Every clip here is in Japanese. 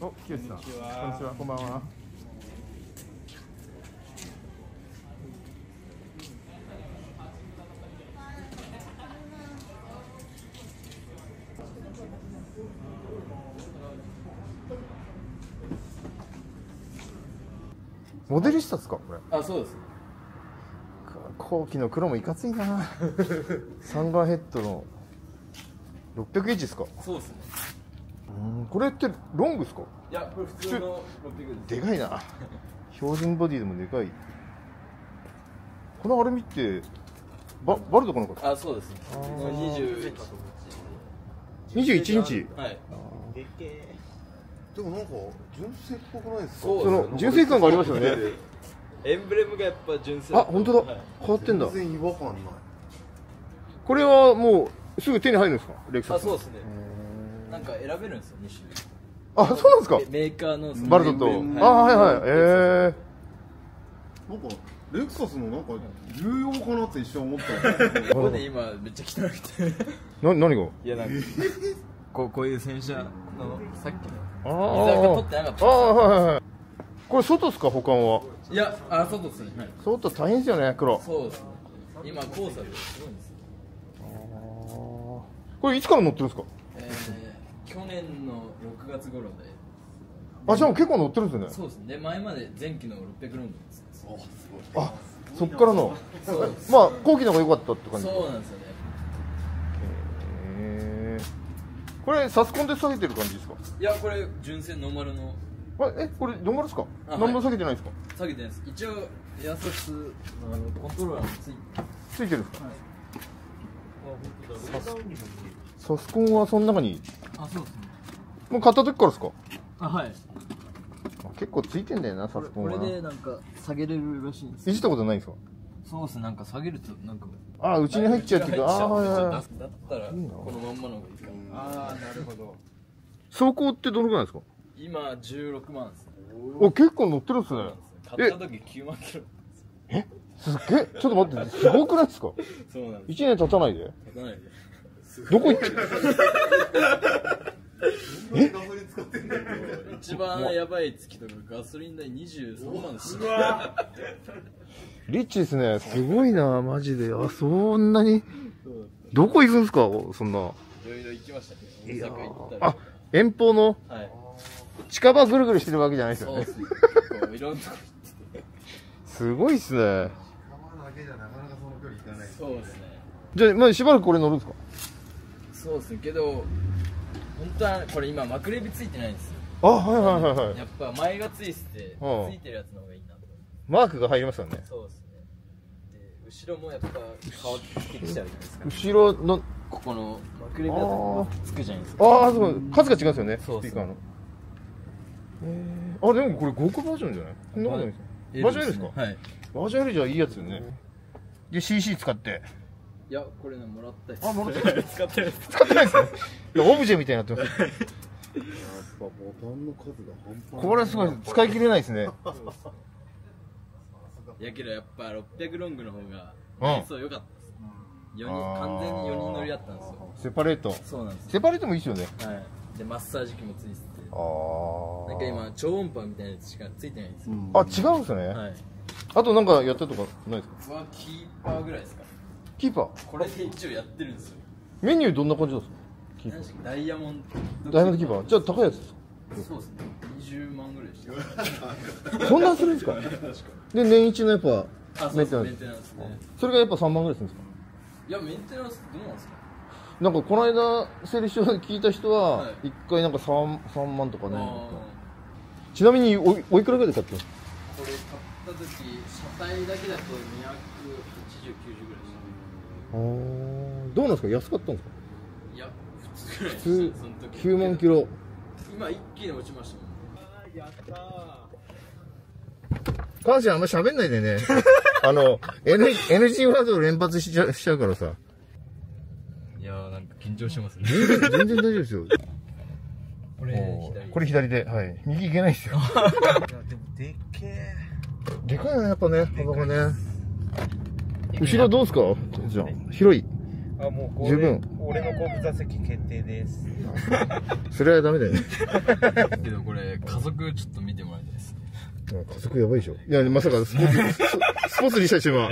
お、きよしさん。こんにちは。こんばんは。モデリスタですか、これ。 あ、そうです。 後期の黒もいかついな。サンガーヘッドの 600H ですか。 そうですね。 これってロングですか。 いや、これ普通の600です。 でかいな。標準ボディでもでかい。このアルミってバルトかなんか。 あ、そうですね。 21インチ。 はい。 でもなんか純正っぽくないですか。 その純正感がありますよね。 エンブレムがやっぱ純正。 あ、本当だ。変わってんだ。 全然違和感ない。 これはもうすぐ手に入るんですか、レクサス。 あ、そうですね。なんか選べるんですよ、2種類。 あ、そうなんですか。 メーカーのバルトと。あ、はいはい。 なんかレクサスのなんか重要かなって一瞬思ったここで今めっちゃ汚くて。 何が。 いや、なんかこういう洗車のさっきのあ水垢取ってなかった。 あ、はいはい。これ外ですか、保管は。 いや、あ、外ですね。はい。 外大変ですよね、黒。 そうですね。今黄砂ですごいんですよ。 これいつから乗ってるんですか。 去年の6月頃で。 あ、じゃあ結構乗ってるんですよね。 そうですね。で、前まで前期の600ロングです。 あ、そっからの。 そうです。 まあ後期の方が良かったって感じ。 そうなんですよね。 これサスコンで下げてる感じですか。 いや、これ純正ノーマルの。 これノーマルですか。 あ、 何も下げてないですか。 下げてないです。一応エアソスのコントローラーもついてるんですか。 はい。 サスコンはその中に。 あ、そうですね。 もう買った時からですか。 あ、はい。 結構ついてんだよな、サスコンは。 これでなんか下げれるらしいんです。 いじったことないんですか。 そうですね。なんか下げるとなんか。 あ、うちに入っちゃうっていうか。あ、はいはい。 だったらこのまんまの方がいいか。 ああ、なるほど。 走行ってどのくらいですか。 今16万ですね。 お、結構乗ってるんですね。 買った時9万キロ。 すっげえ、ちょっと待って、すごくないですか。 そうなんです。 1年経たないで。 経たないで。 どこ行って一番やばい月とかガソリン代23万です。 リッチですね。すごいな、マジで。あ、そんなに。どこ行くんですか、そんな。 いろいろ行きましたね。大阪行ったり。 あ、遠方の。 はい。 近場ぐるぐるしてるわけじゃないですよね。 そうですね。結構いろんなとこ行って。 すごいっすね。 山だけじゃなかなかその距離行かない。 そうですね。 じゃあ、まあ、しばらくこれ乗るんですか。 そうですね。けど、本当はこれ今幕レビついてないんですよ。 あ、はいはいはいはい。 やっぱ前がついてて、 うんついてるやつの方がいいなと。 マークが入りますよね。 そうですね。で、後ろもやっぱ変わってきちゃうじゃないですか。 後ろの。 ここの幕レビだとつくじゃないですか。 ああ、そう、数が違うんですよね。 そうそうスピーカーの。あ、でもこれ極バージョンじゃない。そんなことないですか。バージョン L ですか。 はい。 バージョン L じゃいいやつよね。で CC 使って。 いや、これね、もらったやつ。 あ、もらったやつ使ってる。 使ってないですね。いや、オブジェみたいになってます。 やっぱボタンの数が半端ない。 これはすごい、使い切れないですね。 やけどやっぱ600ロングの方がうんそう良かったです。完全に4人乗りだったんですよ。 セパレート。 そうなんですよ。 セパレートもいいですよね。 はい。で、マッサージ機もついてて。 あなんか今、超音波みたいなやつしかついてないんですよ。 あ、違うんですね。 はい。 あとなんかやったとかないですか。 はキーパーぐらいですか。 キーパー。 これで一応やってるんですよ。 メニューどんな感じなんですか。キーパ何でしたっけ、ダイヤモンド。 ー。ダイヤモンドキーパー。じゃあ高いやつですか。 そうですね。20万ぐらいでした。 そんなんするんですか。で、年一のやっぱ。 あ、そうです。メンテナンスね。 それがやっぱ3万ぐらいするんですか。 いや、メンテナンスどうなんですか。 なんかこの間整理書聞いた人ははい 1回なんか3万とかね。 あちなみにおいくらぐらいで買ったの。 これ買った時、車体だけだと280、90ぐらいでした。 どうなんですか、安かったんですか。 いや、普通ぐらいで普通した。その時 9万キロ。 今一気に落ちましたもん。やったー。 カーシャあんま喋んないでね。NG ワードを連発しちゃうからさ。 いやー、なんか緊張しますね。 全然大丈夫ですよ。 これ左。 これ左で、はい。右行けないですよ。 いやでもでっけえ。 でかいな、やっぱね、幅がね。後ろどうですかじゃあ、広い。 あ、もう十分。 俺の後部座席決定です。 それはダメだよね。 けどこれ家族ちょっと見てもらいたいですね。 家族やばいでしょ。いや、まさかスポーツにしたし、今。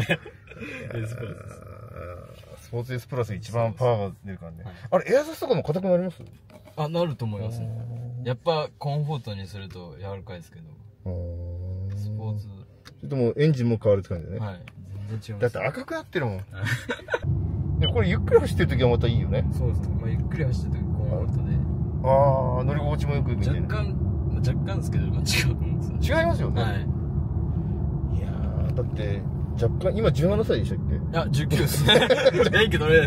スポーツ S プラス一番パワーが出るからね。あれ、エアサスとかも硬くなります？ あ、なると思いますね。やっぱコンフォートにすると柔らかいですけど。スポーツ。 でもエンジンも変わるって感じだね。 はい。全然違います。 だって赤くなってるもん。でこれゆっくり走ってる時はまたいいよね。 そうですね。まあゆっくり走ってる時コンフォートで。 ああ、乗り心地もよくみたいな。 若干ですけど、まあ違うと思うんですよ。 違いますよね。 はい。 いやー、だって若干今17歳でしたっけ？ いや、19ですね。免許取れないです。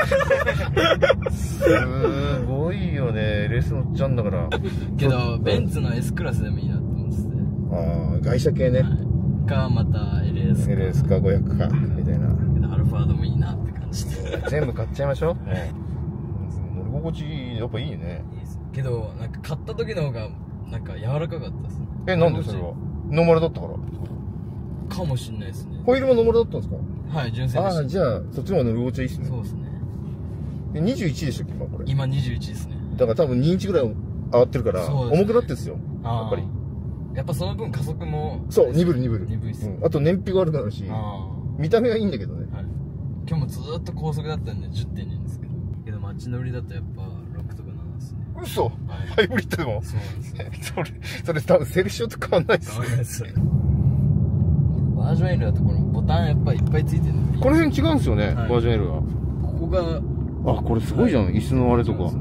すごいよね。レース乗っちゃうんだから。 けどベンツの S クラスでもいいなって思ってて。 ああ、外車系ね。 かまた LS か。 LS か500かみたいな。 けどアルファードもいいなって感じで。 全部買っちゃいましょう。乗り心地やっぱいいね。 いいですけどなんか買った時の方がなんか柔らかかったですね。 なんでそれは？ノーマルだったからかもしんないですね。 ホイールもノーマルだったんですか？ はい、純正でした。 ああ、じゃあそっちの方が乗り心地いいっすね。 そうですね。 で21でしたっけ今これ？ 今21ですね。 だから多分2インチぐらい上がってるから、重くなってるんですよ。やっぱり。 やっぱその分加速も。 そう、鈍る。 鈍いっす。 あと燃費が悪くなるし、見た目はいいんだけどね。 今日もずーっと高速だったんで 10.2 ですけど。けど街乗りだとやっぱ6とか7ですね。 嘘？ハイブリッドでも？ そうなんですよ。 それ多分セルシオと変わんないっす。 変わんないっす。バージョン L だとこのボタンやっぱいっぱいついてるんで。 この辺違うんですよね、バージョン L は。 ここが。 あ、これすごいじゃん、椅子のあれとか。はい。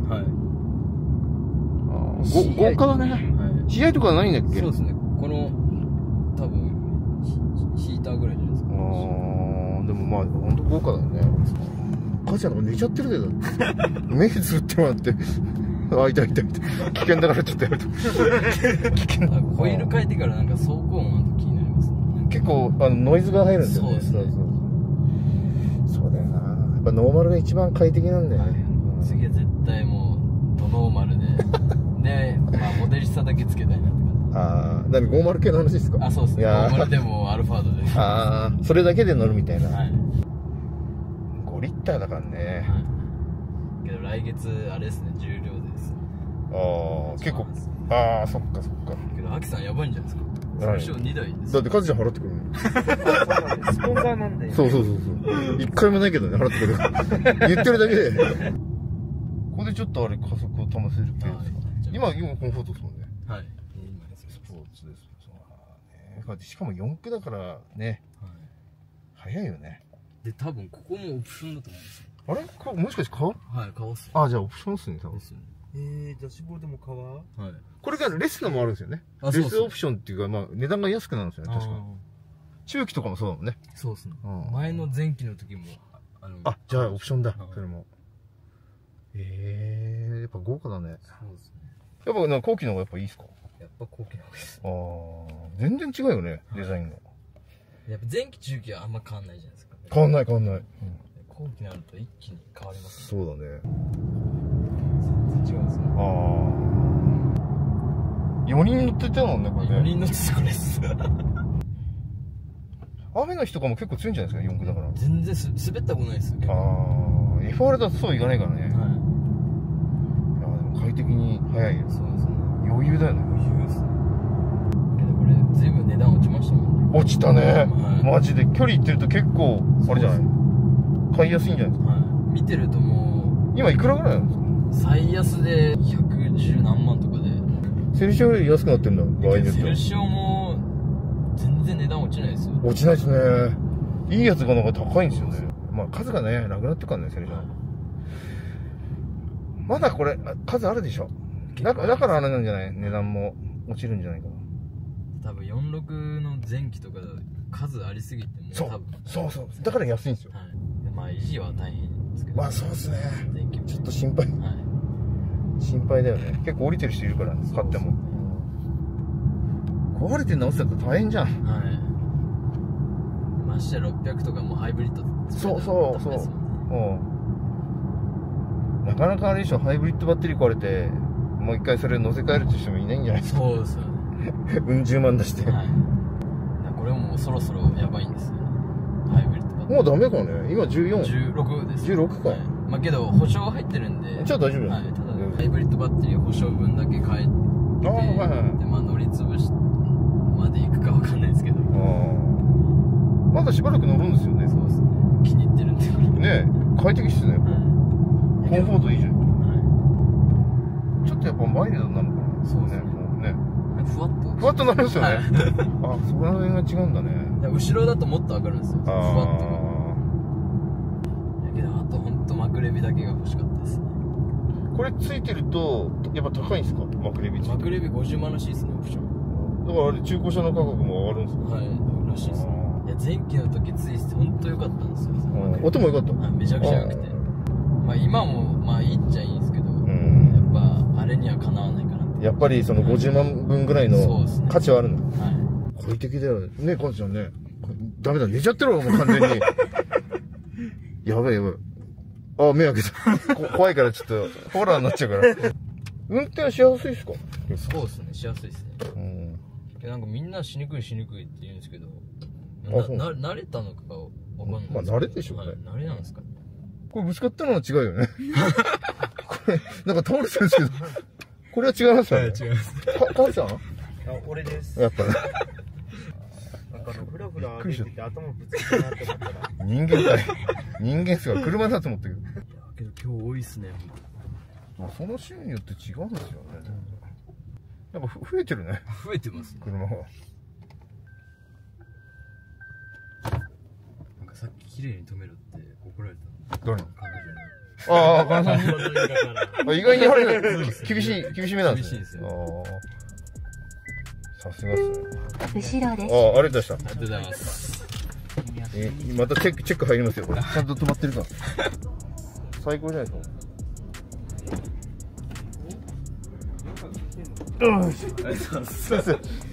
豪華だね。試合とかはないんだっけ？ そうですね。この、多分、ヒーターぐらいじゃないですか。 でもまあ、ほんと豪華だよね。母ちゃんなんか寝ちゃってるけど。目つぶってもらって。あ、痛い。危険だからちょっとやると。危険だ。 ホイール変えてからなんか走行音が気になりますね。 結構、ノイズが入るんですよね。 そうですね。 そうだよな。やっぱノーマルが一番快適なんだよね。 次は絶対もう、ドノーマルで。で、まあ、モデリスタだけつけたいなって感じ。 ああ、何50系の話ですか？ あ、そうですね。50でもアルファードで。 ああ、それだけで乗るみたいな。 はい。 5リッターだからね。 はい。けど来月、あれですね、重量です。 ああ、結構。ああ、そっか。 けど、アキさんやばいんじゃないですか？最初2台です。 だってカズちゃん払ってくるの。 スポンサーなんで。 そう。一回もないけどね、払ってくれる。言ってるだけで。ここでちょっとあれ加速を保せる系ですか？今コンフォートですもんね。 はい。 スポーツです。しかも4駆だからね。早いよね。 で、多分ここもオプションだと思うんですよ。 あれこれもしかして革？ はい、革っす。 あ、じゃあオプションっすね、多分。 ダッシュボードも革？はい。 これがレスのもあるんですよね。レスオプションっていうか、まあ値段が安くなるんですよね、確かに。中期とかもそうだもんね。 そうですね。前の前期の時も、 あ、じゃあオプションだ、それも。やっぱ豪華だね。 そうですね。 やっぱ後期の方がやっぱいいですか？ やっぱ後期の方がいいです。 全然違うよね、デザインが。 やっぱ前期中期はあんま変わんないじゃないですか。 変わんない。 後期になると一気に変わりますね。 そうだね。 全然違うんですね。 4人乗ってたもんね、これね。 4人乗ってたこれです。 雨の日とかも結構強いんじゃないですか、4駆だから。 全然滑ったことないですよ。 FR だとそういかないからね。はい。いや、でも快適に速いよ。 そうですね。 余裕だよね。 余裕ですね。けどこれ、ずいぶん値段落ちましたもんね。 落ちたね。マジで。距離行ってると結構、あれじゃない買いやすいんじゃないですか。 見てるともう、 今いくらぐらいなんですか？ 最安で110何万とかで。 セルシオより安くなってんだ、場合によって。 セルシオも、全然値段落ちないですよ。 落ちないですね。いいやつがなんか高いんですよね。まあ数がね、なくなってるからね、セルシオ。まだこれ、数あるでしょ。だからあれなんじゃない？値段も落ちるんじゃないかな。 多分46の前期とか数ありすぎてもう多分。 そう。だから安いんですよ。 はい。まあ維持は大変ですけど。 まあそうですね。 前期もちょっと心配。 はい。 心配だよね。結構降りてる人いるからね、買っても。壊れて直せたら大変じゃん。 はい。ましてや600とかもハイブリッド。 そう。なかなかあれでしょ、ハイブリッドバッテリー壊れて、もう一回それ乗せ替えるって人もいないんじゃないですか。 そうですよね。 うん十万出して。 はい。これももうそろそろやばいんですよね。ハイブリッドバッテリー。 もうダメかね。今14。 16です。 16か。 はい、まあけど保証入ってるんでじゃあ大丈夫だ。 はい、ただハイブリッドバッテリー保証分だけ変えて、 はいはい。 でまあ乗り潰しまで行くかわかんないですけど、 まだしばらく乗るんですよね。 そうですね。気に入ってるんでねえ、快適っすね。 はい、 コンフォートいいじゃん。 はちょっとやっぱマイルドなのかな。 そうですね。 もうね。 い、ふわっとふわっとなるんですよね。 はいあ、そこら辺が違うんだね。 いや後ろだともっと上がるんですよ、ふわっと。だけどあとほんとマクレビだけが欲しかったですね。 これついてるとやっぱ高いんですか？マクレビついてる。 マクレビ50万らしいですね、オプション。 だからあれ中古車の価格も上がるんですか？ はい、らしいですね。いや前期の時ついてほんと良かったんですよ。 音も良かった。 はい、めちゃくちゃ良くて、まあ今もまあいいっちゃいいんですけど、やっぱあれにはかなわないかなって。やっぱりその50万分ぐらいの価値はあるんだ。 はい。 快適だよね、カズちゃんね。ダメだ、寝ちゃってるわ、もう完全に。やばいやばい。あ、目開けた。怖いからちょっと、ホラーになっちゃうから。運転はしやすいですか？ そうですね、しやすいですね。なんかみんなしにくいって言うんですけど、慣れたのかわかんない。 まあ慣れでしょうね。 慣れなんですかね。 これぶつかったのは違うよね。これ、なんか倒れてるんですけど、これは違いますよね。 違います。 カズちゃん？ 俺です。 やっぱね。 なんかフラフラ歩いてて頭ぶつけたなって思ったら。 人間かい。人間っすよ。車だと思ったけど。 けど今日多いっすね。 まあその週によって違うんですよね。なんか増えてるね。 増えてますね。 車が。 なんかさっき綺麗に止めろって怒られた。 誰に？ 彼女に。 ああ、彼女に。意外にあれ、厳しいめなんですね。 厳しいですよ。 さすがっすね。 後ろです。 ああ、ありがとうございました。 ありがとうございます。 またチェック入りますよ、これ。ちゃんと止まってるか。最高じゃないですか。よし。ありがとうございます。